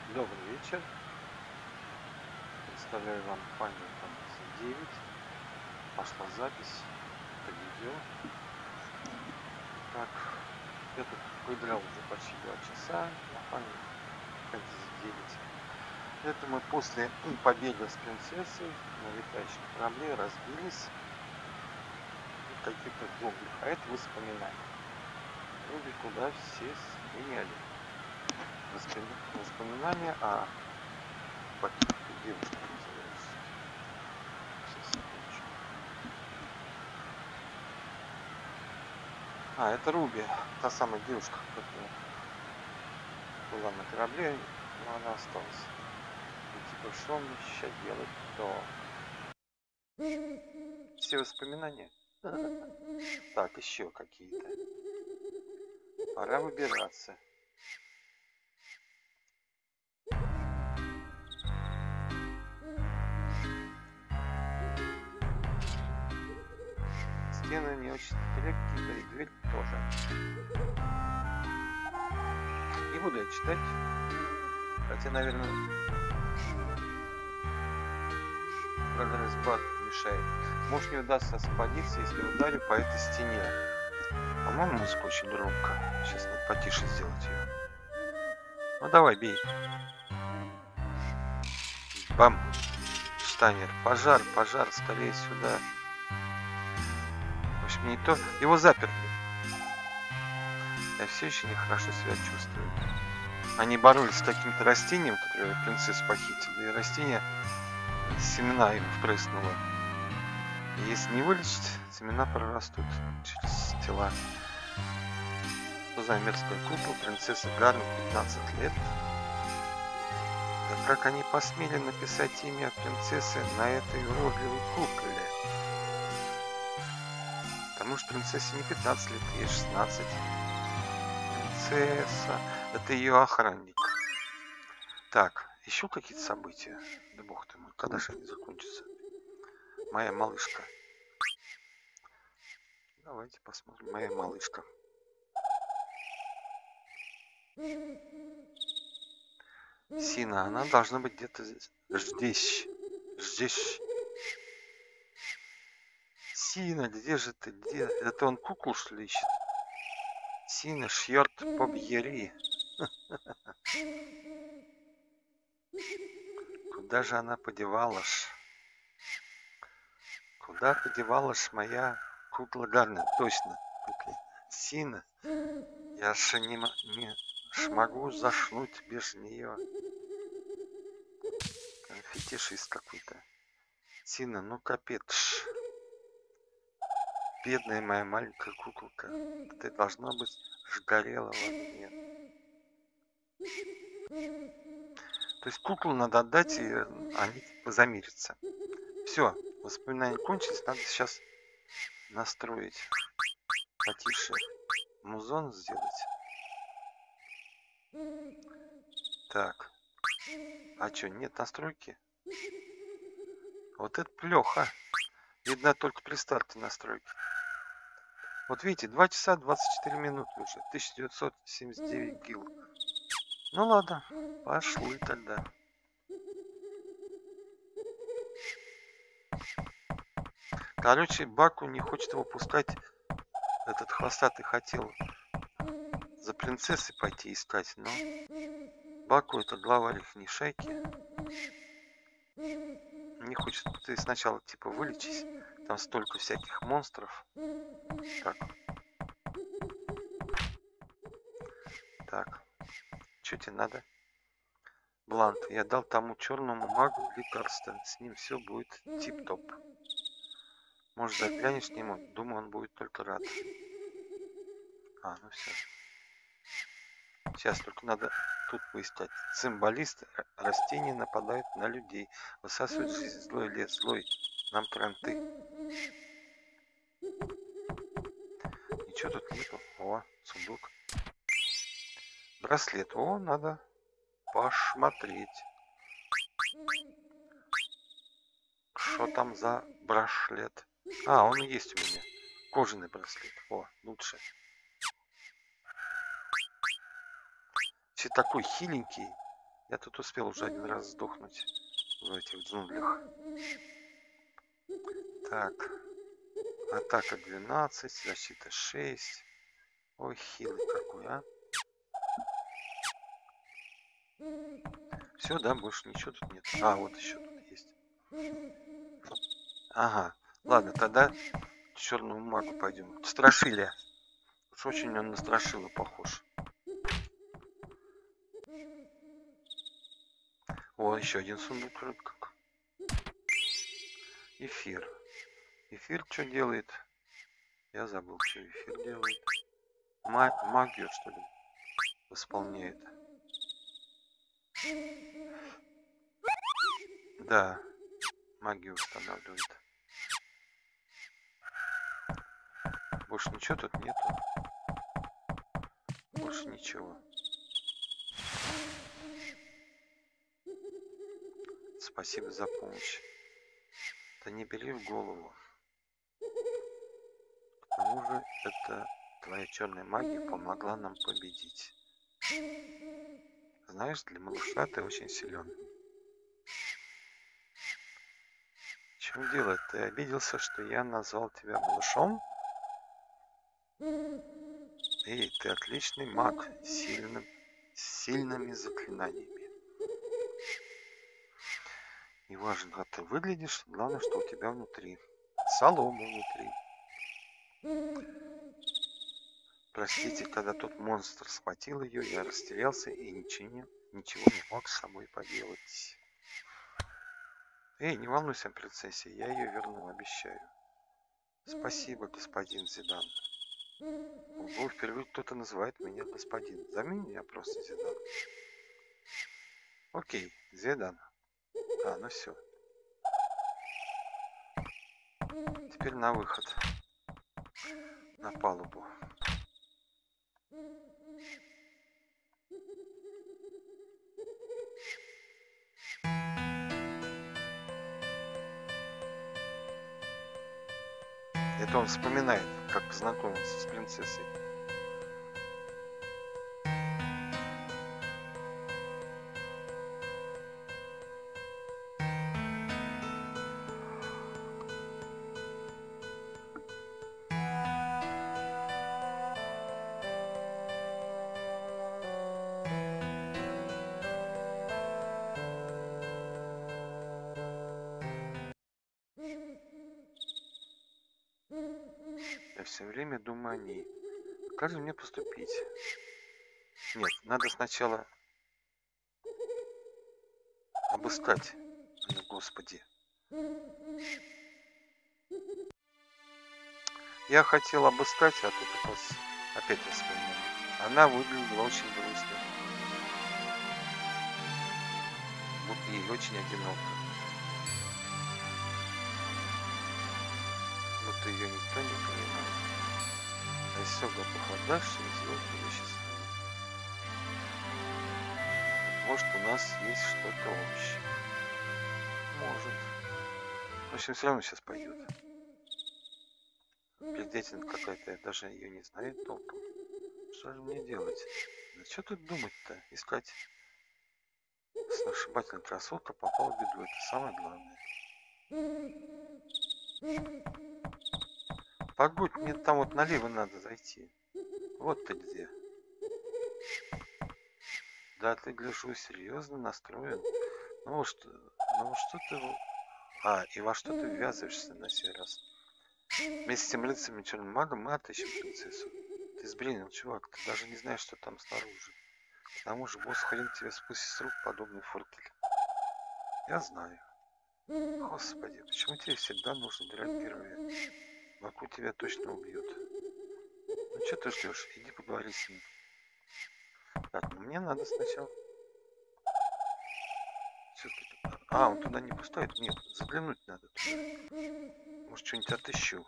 Добрый вечер. Представляю вам Final Fantasy 9. Пошла запись. Это видео. Так, я тут поиграл уже почти 2 часа на Final Fantasy 9. Это мы после победы с принцессой на летающем корабле разбились в каких-то джунглях. А это воспоминания. Люди куда все слиняли. Воспоминания о каких-то девушках называется. Сейчас закончу. А, это Руби, та самая девушка, которая была на корабле, но она осталась. И типа, что мне сейчас делать, то все воспоминания. Так, еще какие-то. Пора выбираться. Стены не очень крепкие, да и дверь тоже. Не буду я читать. Хотя, наверное, прогресс бар мешает. Может, не удастся освободиться, если ударю по этой стене. По-моему, музыка очень громко. Сейчас надо потише сделать ее. Ну давай, бей. Бам. Штайнер. Пожар, пожар, скорее сюда. В общем, не то. Его заперли. Я все еще нехорошо себя чувствую. Они боролись с каким-то растением, которое принцессу похитили. И растение семена им впрыснуло. И если не вылечить, семена прорастут через тела. Что за мерзкая кукла? Принцесса Гарн, 15 лет. Да как они посмели написать имя принцессы на этой уродливой кукле? Потому что принцессе не 15 лет, ей 16. Принцесса. Это ее охранник. Так, еще какие-то события? Да бог ты мой, когда же они закончатся? Моя малышка. Давайте посмотрим. Моя малышка. Сина, она должна быть где-то здесь. Здесь. Сина, где же ты? Где? Это он куклу, что ли, ищет? Сина, шьет побьери. Куда же она подевалась? Куда подевалась моя кукла Гарнет? Точно. Сина, я же не смогу заснуть без нее. Фетишист какой-то. Сина, ну капец. Бедная моя маленькая куколка. Ты должна быть сгорела в огне. То есть куклу надо отдать, и они замирятся. Все, воспоминания кончились, надо сейчас настроить. Потише музон сделать. Так. А что, нет настройки? Вот это плохо. Видно только при старте настройки. Вот видите, 2 часа 24 минуты уже. 1979 гил. Ну ладно, пошли тогда. Короче, Баку не хочет его пускать. Этот хвостатый хотел за принцессой пойти искать, но Баку, это главарь их шайки, не хочет. Ты сначала типа вылечись. Там столько всяких монстров. Так. Так. Что тебе надо? Блант. Я дал тому черному магу лекарство. С ним все будет тип-топ. Может, заглянешь к нему? Думаю, он будет только рад. А, ну все. Сейчас только надо тут поискать. Цимбалисты. Растения нападают на людей. Высасывают жизнь. Злой лес. Злой. Нам кранты. Ничего тут нету. О, сундук. Браслет. О, надо посмотреть. Что там за браслет? А, он и есть у меня. Кожаный браслет. О, лучше. Все такой хиленький. Я тут успел уже один раз сдохнуть в этих джунглях. Так. Атака 12, защита 6. Ой, хилый какой, а. Все, да, больше ничего тут нет. А, вот еще тут есть. Ага. Ладно, тогда к черному магу пойдем. Страшили. Уж очень он на страшило похож. О, еще один сундук вроде как. Эфир. Эфир что делает? Я забыл, что эфир делает. Магию, что ли, восполняет. Да, магию устанавливает. Больше ничего тут нету. Больше ничего. Спасибо за помощь. Да не бери в голову. К тому же, это твоя черная магия помогла нам победить. Знаешь, для малыша ты очень силен. В чем дело? Ты обиделся, что я назвал тебя малышом? Эй, ты отличный маг с сильными заклинаниями. Неважно, как ты выглядишь, главное, что у тебя внутри. Солома внутри. Простите, когда тот монстр схватил ее, я растерялся и ничего не мог с собой поделать. Эй, не волнуйся, принцессе, я ее верну, обещаю. Спасибо, господин Зидан. Ого, впервые кто-то называет меня господин. Зови меня просто Зидан. Окей, Зидан. А, ну все. Теперь на выход. На палубу. Это он вспоминает, как познакомился с принцессой. Я все время думаю о ней. Как же мне поступить? Нет, надо сначала обыскать. Ну, господи. Я хотел обыскать, а тут опять воспоминание. Она выглядела очень грустно. Вот ей очень одиноко. Вот ее никто не понимает. А все готов отдать, чтобы сделать ее счастливой. Может, у нас есть что-то общее. Может. В общем, все равно сейчас пойдет. Бредятина какая-то, я даже ее не знаю толком. Что же мне делать? Да что тут думать-то? Искать. Сногсшибательная красотка попала в беду. Это самое главное. Погодь, мне там вот налево надо зайти. Вот ты где. Да, ты, гляжу, серьезно настроен. Ну что ты... А, и во что ты ввязываешься на сей раз? Вместе с тем рыцарем и черным магом мы отыщем принцессу. Ты сбренил, чувак, ты даже не знаешь, что там снаружи. К тому же босс хрен тебе спустит с рук подобный форкель. Я знаю. Господи, почему тебе всегда нужно драть первое? Вокруг тебя точно убьют. Ну что ты ждешь? Иди поговори с ним. Так, ну мне надо сначала... А, он туда не пустает? Нет, заглянуть надо туда. Может, что-нибудь отыщу.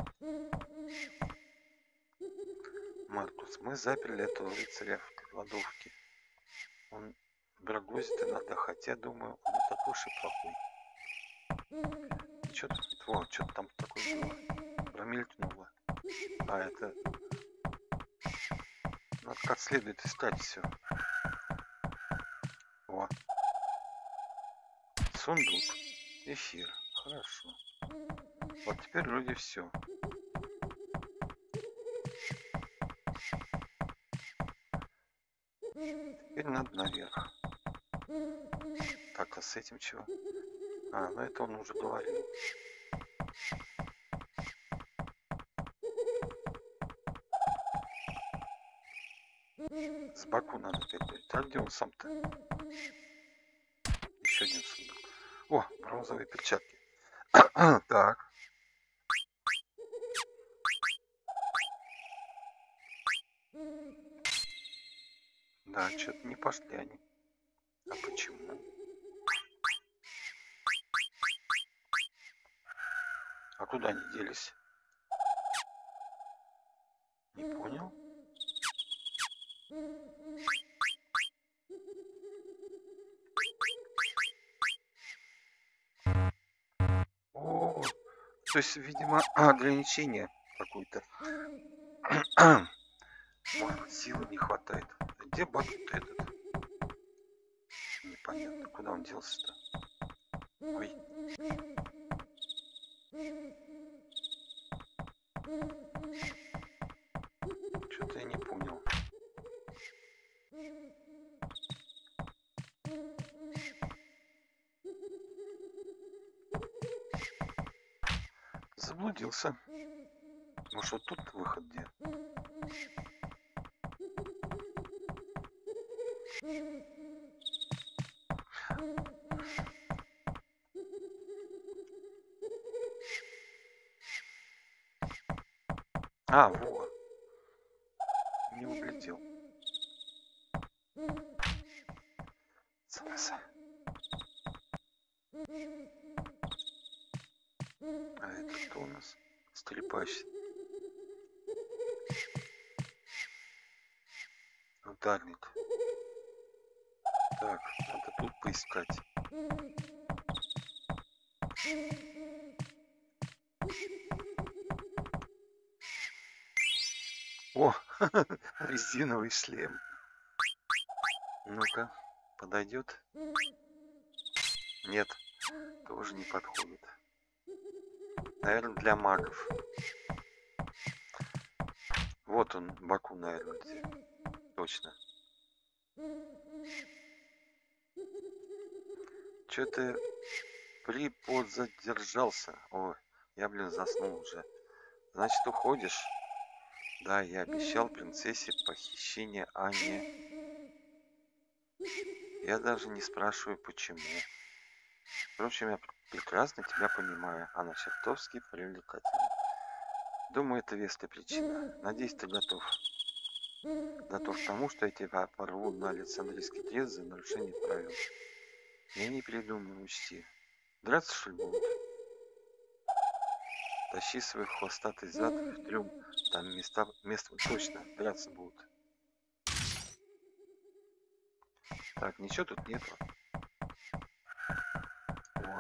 Маркус, мы заперли этого рыцаря в кладовке. Он брагозит иногда, хотя, думаю, он не такой уж и плохой. Что-то вот, что-то там такое было. Промелькнуло. А, это... Надо как следует искать все. О. Сундук. Эфир. Хорошо. Вот теперь вроде все. Теперь надо наверх. Так, а с этим чего? А, ну это он уже говорил. С боку надо опять. А где он сам-то? Еще один сундук. О, бронзовые перчатки. Так. Да, что-то не пошли они. А почему? А куда они делись? Не понял. О, то есть, видимо, ограничение какое-то. Может быть, силы не хватает. Где бак-то этот? Непонятно, куда он делся-то? Ой. Что-то я не понял. Заблудился. Может, вот тут выход где? А, во. Не углядел. Зараза. А это кто у нас? Скрипач. Ударник. Так, надо тут поискать. О, резиновый шлем. Ну-ка, подойдет? Нет, тоже не подходит. Наверное, для магов. Вот он, Баку, наверное, где. Точно. Что-то приподзадержался. Ой, я, блин, заснул уже. Значит, уходишь? Да, я обещал принцессе похищение Ани. Я даже не спрашиваю, почему. Впрочем, я прекрасно тебя понимаю. Она чертовски привлекательна. Думаю, это веская причина. Надеюсь, ты готов. Готов к тому, что я тебя порву на Александрийский крест за нарушение правил. Я не придумаю, учти. Драться, что ли, будут? Тащи свой хвостатый зад в трюм. Там место точно драться будут. Так, ничего тут нету. О.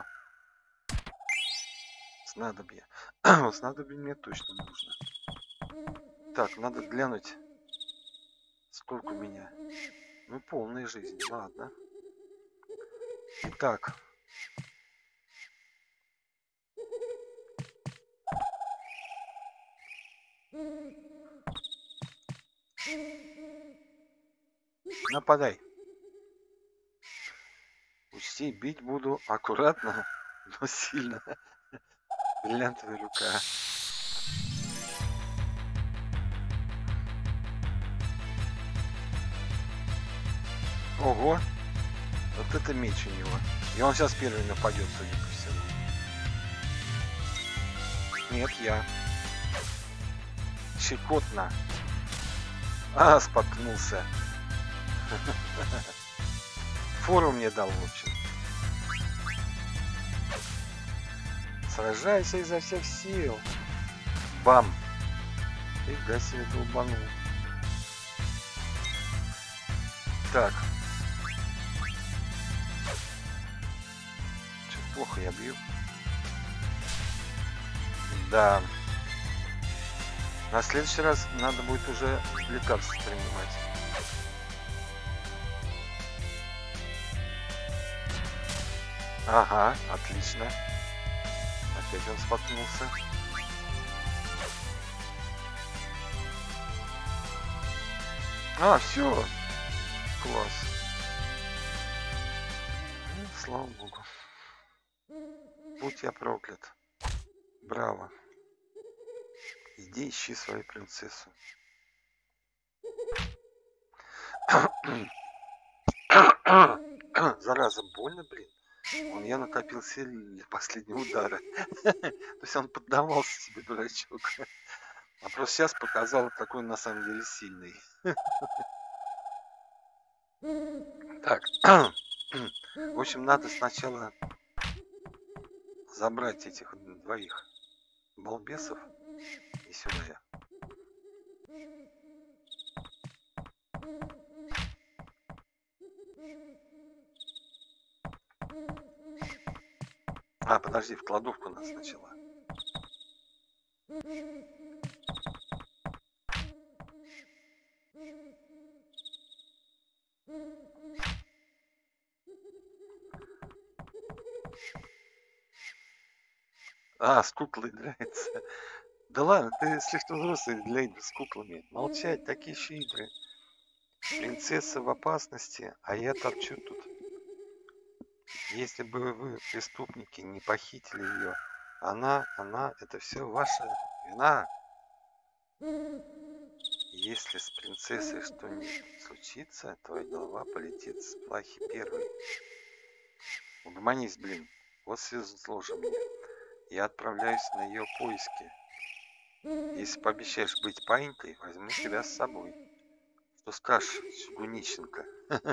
Снадобье. Снадобье мне точно нужно. Так, надо глянуть, сколько у меня. Ну, полная жизнь. Ладно. Итак. Нападай. Учти, бить буду аккуратно, но сильно. Бриллиантовая рука. Ого! Вот это меч у него. И он сейчас первый нападет, судя по всему. Нет, я. Щекотно. А, споткнулся. Фору мне дал, в общем. Сражайся изо всех сил. Бам. Фига себе долбанул. Так. Что-то плохо я бью. Да. На следующий раз надо будет уже лекарства принимать. Ага, отлично. Опять он споткнулся. А, все, класс. Ну, слава богу. Будь я проклят. Браво. Иди ищи свою принцессу. Зараза, больно, блин. Я накопил сил для последнего удара. То есть он поддавался себе, дурачок. А просто сейчас показал, какой он на самом деле сильный. Так. В общем, надо сначала забрать этих двоих балбесов и сюда я. А, подожди, в кладовку надо сначала. А, с куклой играется. Да ладно, ты слишком взрослый для игр с куклами. Молчать, такие еще игры. Принцесса в опасности, а я торчу тут. Если бы вы, преступники, не похитили ее, она, это все ваша вина. Если с принцессой что-нибудь случится, твоя голова полетит с плахи первой. Угомонись, блин. Вот свезло же мне. Я отправляюсь на ее поиски. Если пообещаешь быть паинькой, возьму тебя с собой. Что скажешь, Чугуниченко?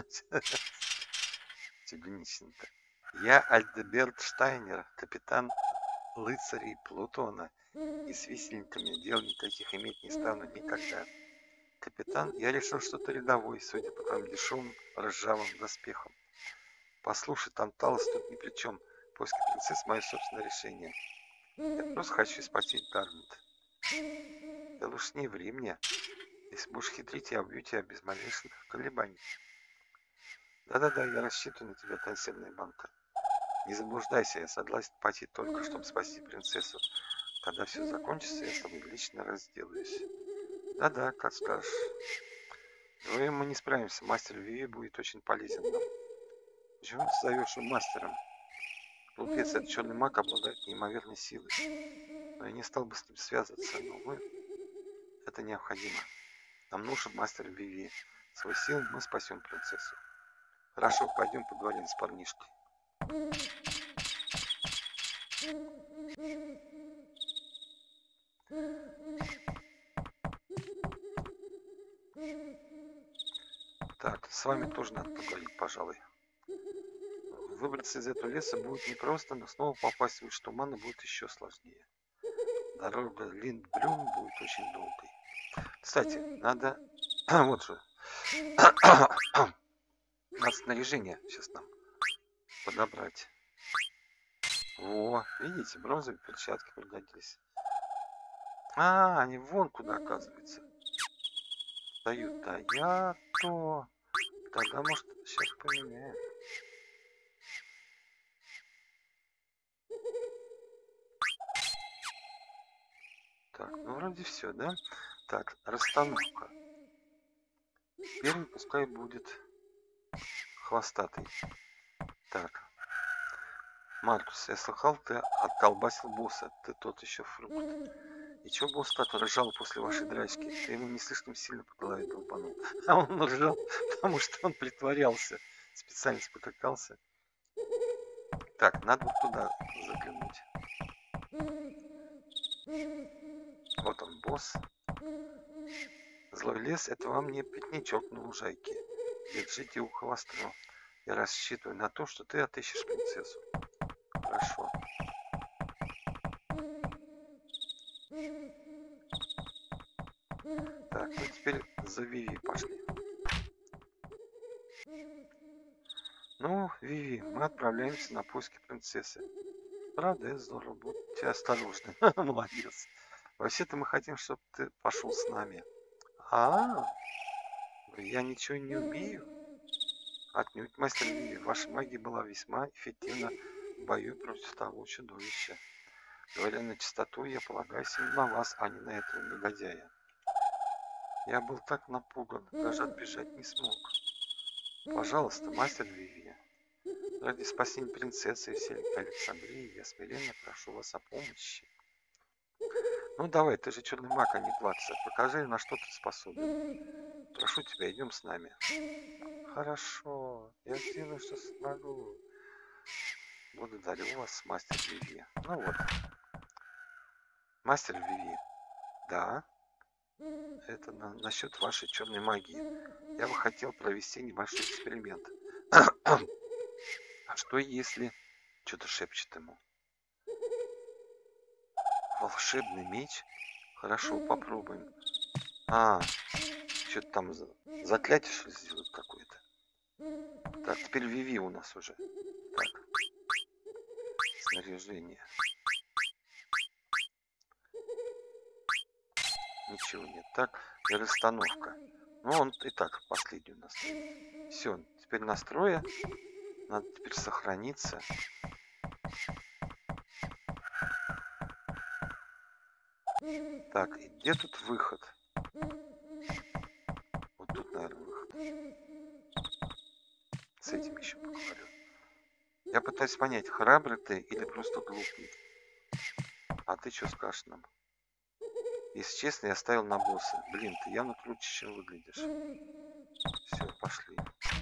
Чугуниченко. Я Альдеберт Штайнер, капитан рыцарей Плутона. И с висельниками дел никаких иметь не стану никогда. Капитан, я решил, что ты рядовой, судя по твоим дешевым ржавым доспехам. Послушай, Танталос тут ни при чем. Поиски принцесс — мое собственное решение. Я просто хочу спасти Гарнет. Да лучше не ври мне. Если будешь хитрить, я убью тебя без малейших колебаний. Да-да-да, я рассчитываю на тебя, консервная банка. Не заблуждайся, я согласен пойти только, чтобы спасти принцессу. Когда все закончится, я с тобой лично разделаюсь. Да-да, как скажешь. Вдвоем мы не справимся, мастер Виви будет очень полезен нам. Почему ты зовешь его мастером? Глупец, этот черный маг обладает неимоверной силой. Но я не стал бы с ним связываться, но увы, это необходимо. Нам нужен мастер Виви. Своей силой мы спасем принцессу. Хорошо, пойдем поговорим с парнишкой. Так, с вами тоже надо поговорить, пожалуй. Выбраться из этого леса будет непросто, но снова попасть в луч тумана будет еще сложнее. Дорога Линдбрюн будет очень долгой. Кстати, надо... Вот же. Надо снаряжение сейчас нам подобрать. О, видите, бронзовые перчатки пригодились. А, они вон куда, оказывается. Дают, да я то. Тогда, может, сейчас поменяем. Так, ну вроде все, да? Так, расстановка. Первый пускай будет хвостатый. Так. Маркус, я слыхал, ты отколбасил босса. Ты тот еще фрукт. И чё босс, который ржал после вашей драчки? Ты ему не слишком сильно по голове долбанул. А он ржал, потому что он притворялся. Специально спотыкался. Так, надо вот туда заглянуть. Вот он, босс. Злой лес — это вам не пикничок на лужайке. Держите ухо востро. Я рассчитываю на то, что ты отыщешь принцессу. Хорошо. Так, ну теперь за Виви пошли. Ну, Виви, мы отправляемся на поиски принцессы. Правда, это здорово. Будьте осторожны. Молодец. Вообще-то мы хотим, чтобы ты пошел с нами. А, я ничего не умею. Отнюдь, мастер Виви, ваша магия была весьма эффективна в бою против того чудовища. Говоря на чистоту, я полагаюсь именно на вас, а не на этого негодяя. Я был так напуган, даже отбежать не смог. Пожалуйста, мастер Виви, ради спасения принцессы и всей Александрии, я смиренно прошу вас о помощи. Ну давай, ты же черный маг, а не плакса. Покажи, на что ты способен. Прошу тебя, идем с нами. Хорошо, я сделаю, что смогу. Благодарю вас, мастер Виви. Ну вот. Мастер Виви. Да. Это насчет вашей черной магии. Я бы хотел провести небольшой эксперимент. А что если... Что-то шепчет ему. Волшебный меч? Хорошо, попробуем. Что-то там заклятие что ли сделают какое-то. Так, теперь Виви у нас уже. Так. Снаряжение. Ничего нет. Так, и расстановка. Ну, он и так последний у нас. Все, теперь настроя. Надо теперь сохраниться. Так, и где тут выход? Вот тут, наверное, выход. С этим еще поговорю. Я пытаюсь понять, храбрый ты или просто глупый. А ты что скажешь нам? Если честно, я ставил на босса. Блин, ты явно круче, чем выглядишь. Все, пошли.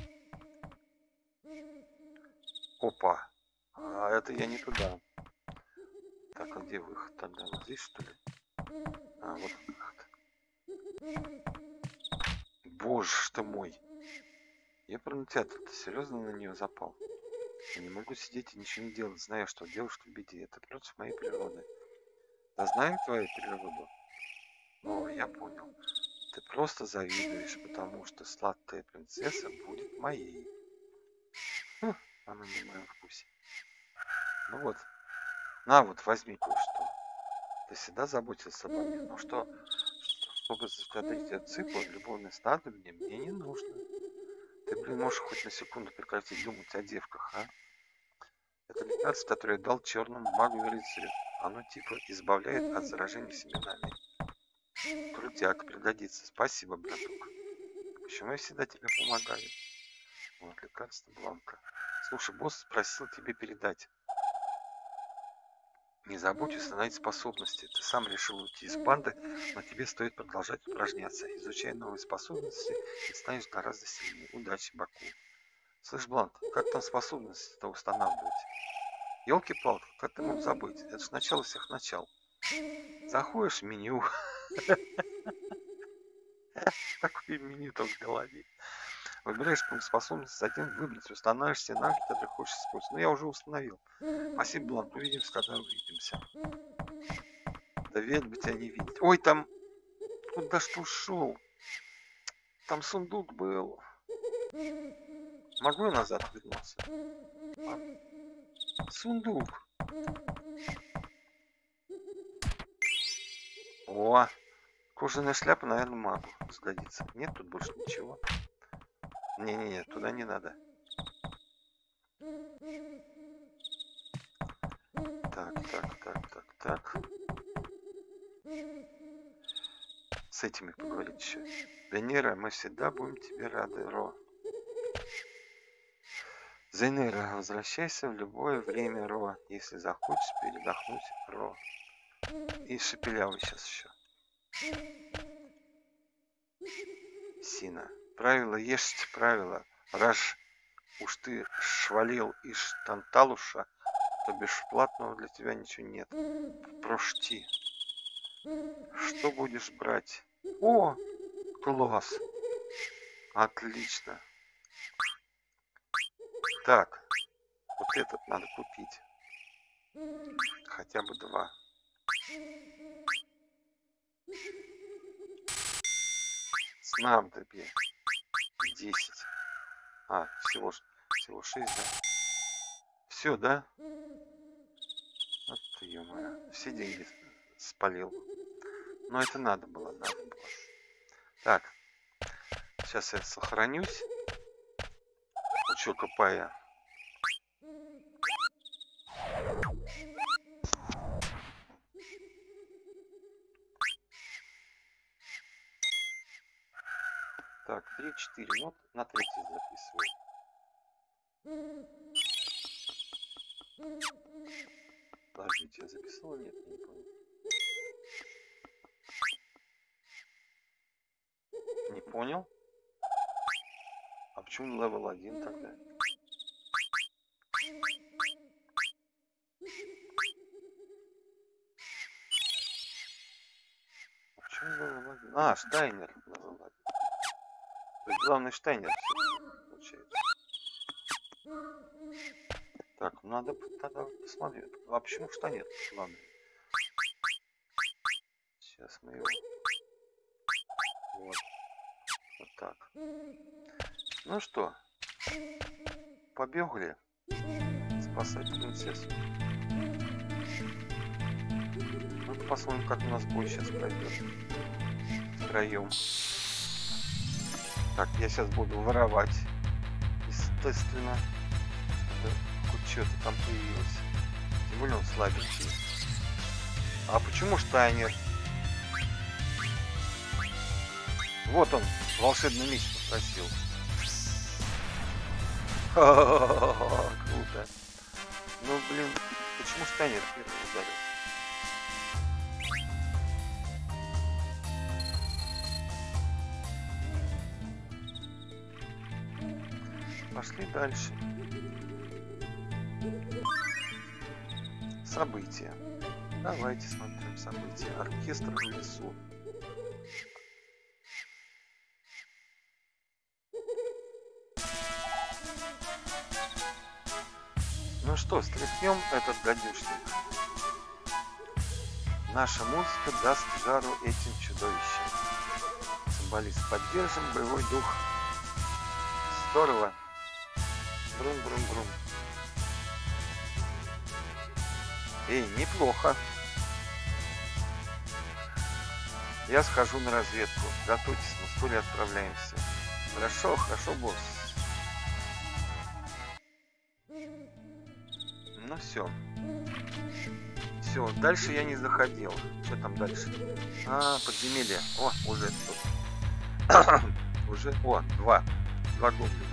Опа. А это я не туда. Так, а где выход тогда? Вот здесь, что ли? А, вот выход. Боже что мой. Я про театр, ты серьезно на нее запал? Я не могу сидеть и ничего не делать, зная, что девушка в беде. Это против моей природы. Да знаем твою природу? О, я понял. Ты просто завидуешь, потому что сладкая принцесса будет моей. Она не в моем вкусе. Ну вот. На вот, возьми кое-что. Ты всегда заботился обо мне. Ну что, чтобы закатать этот цикл, любовное снадобье мне не нужно. Ты, блин, можешь хоть на секунду прекратить думать о девках, а? Это лекарство, которое я дал черному магу-рыцарю. Оно типа избавляет от заражения семенами. Крутяк, пригодится. Спасибо, браток. Почему я всегда тебе помогаю? Вот, лекарство Бланка. Слушай, босс просил тебе передать. Не забудь установить способности. Ты сам решил уйти из банды, но тебе стоит продолжать упражняться. Изучай новые способности и станешь гораздо сильнее. Удачи, Баку. Слышь, Бланк, как там способности-то устанавливать? Ёлки-палки, как ты мог забыть? Это же начало всех начал. Заходишь в меню. Такое меню там в голове. Выбираешь пункт способности, затем выбрать, устанавливаешь все навыки, которые хочешь использовать. Ну, я уже установил. Спасибо, Бланк. Увидимся, когда увидимся. Да век бы тебя не видеть. Ой, там... Куда ж ты ушел? Там сундук был. Могу я назад вернуться? Сундук. О, кожаная шляпа, наверное, могу сгодится. Нет, тут больше ничего. Не-не-не, туда не надо. Так. С этими поговорить еще. Венера, мы всегда будем тебе рады, Ро. Зейнера, возвращайся в любое время, Ро, если захочешь передохнуть, Ро. И шепелявый сейчас еще. Сина. Правило есть правило. Раз уж ты швалил из Танталуша, то бесплатного для тебя ничего нет. Прошти. Что будешь брать? О, класс. Отлично. Так, вот этот надо купить. Хотя бы 2. Снадобье. 10. Всего 6, да? Все, да? Вот ты, ё-моё. Все деньги спалил. Но это надо было. Так. Сейчас я сохранюсь. Училка Пая. Так, 3-4. Ну, на третий записываю. Подождите, я записал? Нет, я не понял. Не понял? А почему левел 1 тогда? А почему левел 1? А, Штайнер левел 1. То есть главный Штайнер получается. Так, надо тогда посмотреть. А почему Штайнер главный? Сейчас мы его... Вот. Вот так. Ну что, побегали спасать принцессу. Ну, посмотрим, как у нас бой сейчас пройдет. Втроем. Так, я сейчас буду воровать. Естественно. Хоть что-то там появилось. Тем более он слабенький. А почему Штайнер? Вот он, волшебный меч попросил. Круто. Ну, блин, почему Штайнер первый ударил? Пошли дальше. События. Давайте смотрим события. Оркестр в лесу. Ну что, стряхнем этот гадюшник. Наша музыка даст жару этим чудовищам. Цимбалист, поддержим боевой дух. Здорово. Брум-брум-брум. Эй, неплохо. Я схожу на разведку. Готовьтесь, мы вскоре отправляемся. Хорошо, хорошо, босс. Ну все. Все, дальше я не заходил. Что там дальше? А, подземелье. О, уже тут. Уже, о, два гоблина.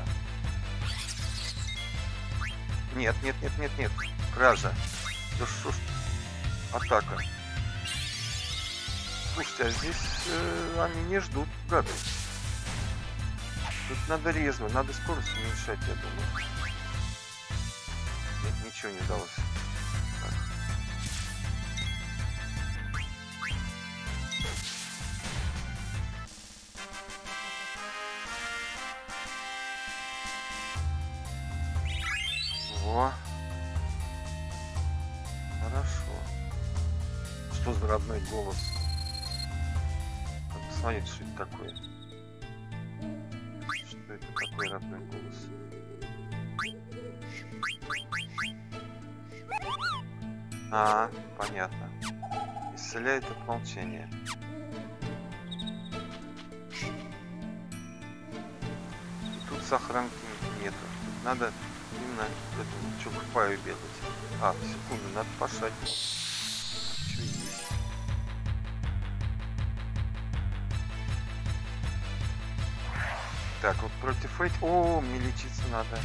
Нет. Кража. Да что ж. Атака. Слушайте, а здесь они не ждут, гады. Тут надо резво, надо скорость уменьшать, я думаю. Нет, ничего не удалось. Так. Во. Хорошо. Что за родной голос? Надо посмотреть, что это такое. Что это такой родной голос? А, понятно. Исцеляет от молчания. И тут сохранки нету. Тут надо именно этому чувакпаю бегать. А, секунду, надо пошать. Что есть? Так, вот против этих... О, мне лечиться надо.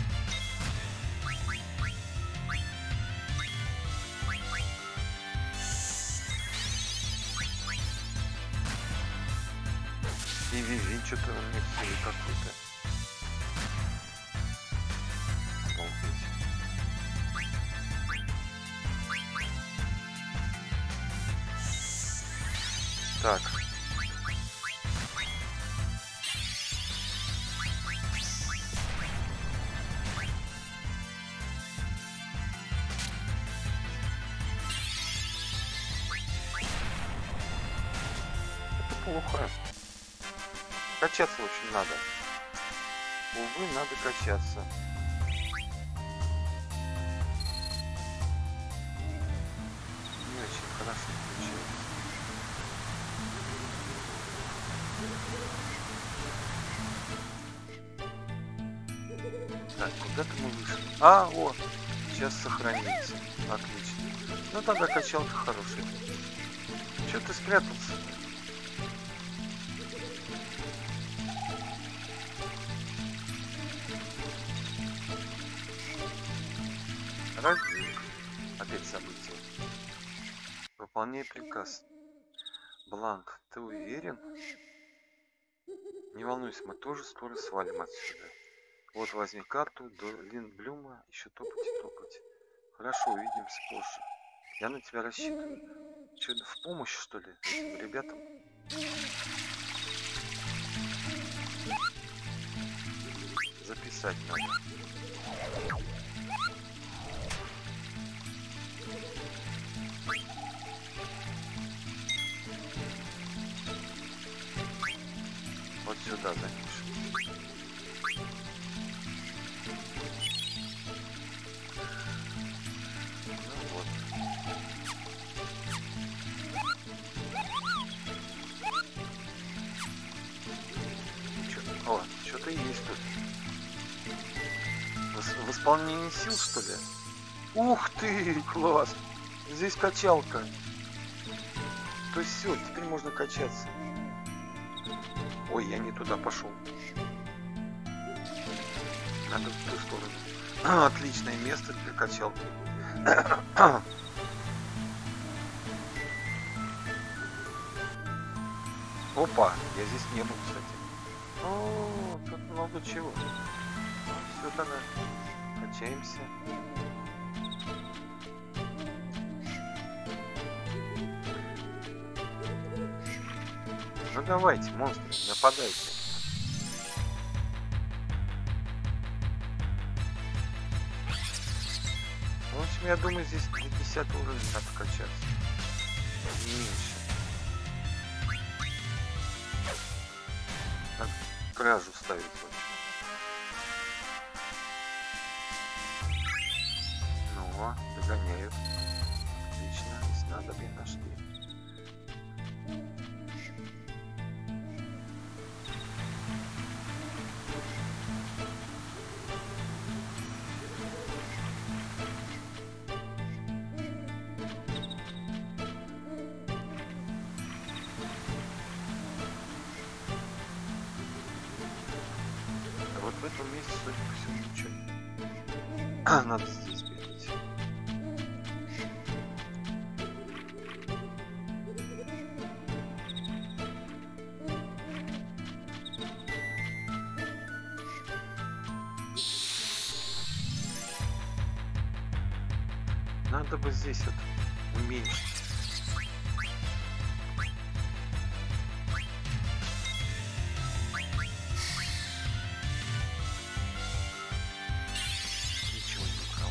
И Виви, что-то у меня хили какой-то. Обалдеть. Так. Это плохо. Качаться очень надо. Увы, надо качаться. Не очень хорошо получилось. Так, куда-то мы вышли. А, вот. Сейчас сохранится. Отлично. Ну тогда качалка хорошая. Чё ты спрятался? Родник. Опять событие. Выполняй приказ. Бланк, ты уверен? Не волнуйся, мы тоже скоро свалим отсюда. Вот возьми карту до Линдблюма, еще топать и топать. Хорошо, увидимся позже. Я на тебя рассчитываю. Че, в помощь, что ли, этим ребятам? Записать надо. Вот сюда запишем. Ну вот. О, что-то есть тут. Восполнение сил, что ли? Ух ты, класс! Здесь качалка. То есть все, теперь можно качаться. Ой, я не туда пошел. Надо в ту сторону. Отличное место для качалки. Опа, я здесь не был, кстати. О, тут много чего. Ну, все тогда. Качаемся. Ну давайте, монстры, нападайте. В общем, я думаю, здесь до 10 уровня надо качаться. Не меньше. Надо кражу ставить лучше. Ну, догоняют. Отлично, снадобье нашли. Вот в этом месте, судя по всему, ничего нет. Надо здесь бегать. Надо бы здесь вот уменьшить. Ничего не украл.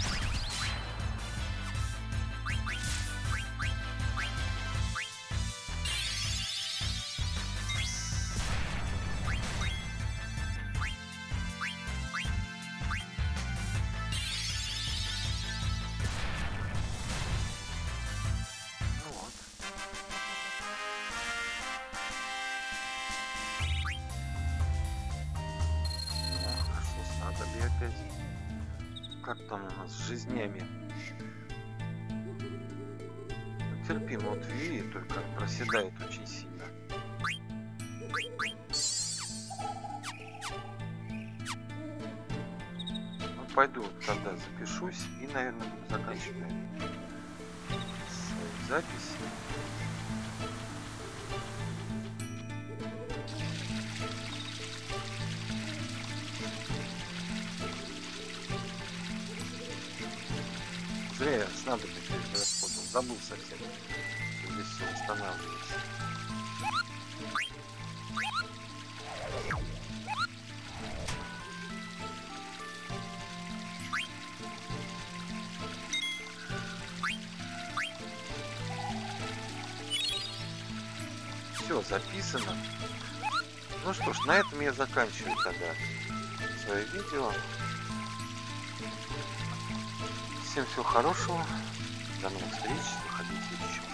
Ну вот. Ну, хорошо, снадобье опять. Как там у нас с жизнями? Ну, терпимо, вот Ви только проседает очень сильно. Ну, пойду тогда запишусь и, наверное, буду заканчивать свою запись. Зря я снадобье расходил, забыл совсем, что здесь все восстанавливается. Все записано. Ну что ж, на этом я заканчиваю тогда свое видео. Всем всего хорошего. До новых встреч. Заходите еще.